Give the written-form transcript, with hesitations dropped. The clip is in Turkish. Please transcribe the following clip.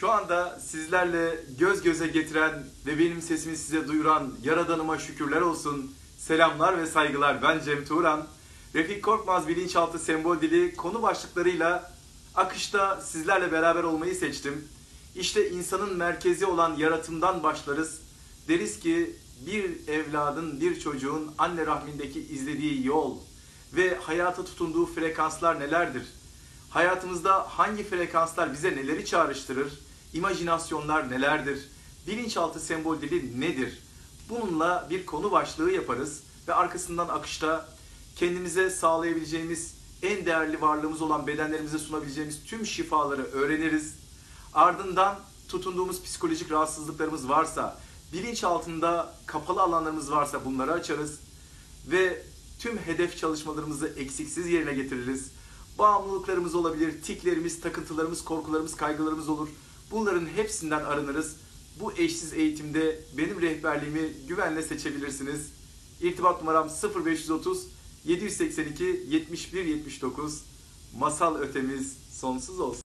Şu anda sizlerle göz göze getiren ve benim sesimi size duyuran Yaradanıma şükürler olsun. Selamlar ve saygılar. Ben Cem Turan. Refik Korkmaz bilinçaltı sembol dili konu başlıklarıyla akışta sizlerle beraber olmayı seçtim. İşte insanın merkezi olan yaratımdan başlarız. Deriz ki bir evladın, bir çocuğun anne rahmindeki izlediği yol ve hayata tutunduğu frekanslar nelerdir? Hayatımızda hangi frekanslar bize neleri çağrıştırır? İmajinasyonlar nelerdir? Bilinçaltı sembol dili nedir? Bununla bir konu başlığı yaparız ve arkasından akışta kendimize sağlayabileceğimiz en değerli varlığımız olan bedenlerimize sunabileceğimiz tüm şifaları öğreniriz. Ardından tutunduğumuz psikolojik rahatsızlıklarımız varsa, bilinç altında kapalı alanlarımız varsa bunları açarız ve tüm hedef çalışmalarımızı eksiksiz yerine getiririz. Bağımlılıklarımız olabilir, tiklerimiz, takıntılarımız, korkularımız, kaygılarımız olur. Bunların hepsinden arınırız. Bu eşsiz eğitimde benim rehberliğimi güvenle seçebilirsiniz. İrtibat numaram 0530 782 71 79. Masal ötemiz sonsuz olsun.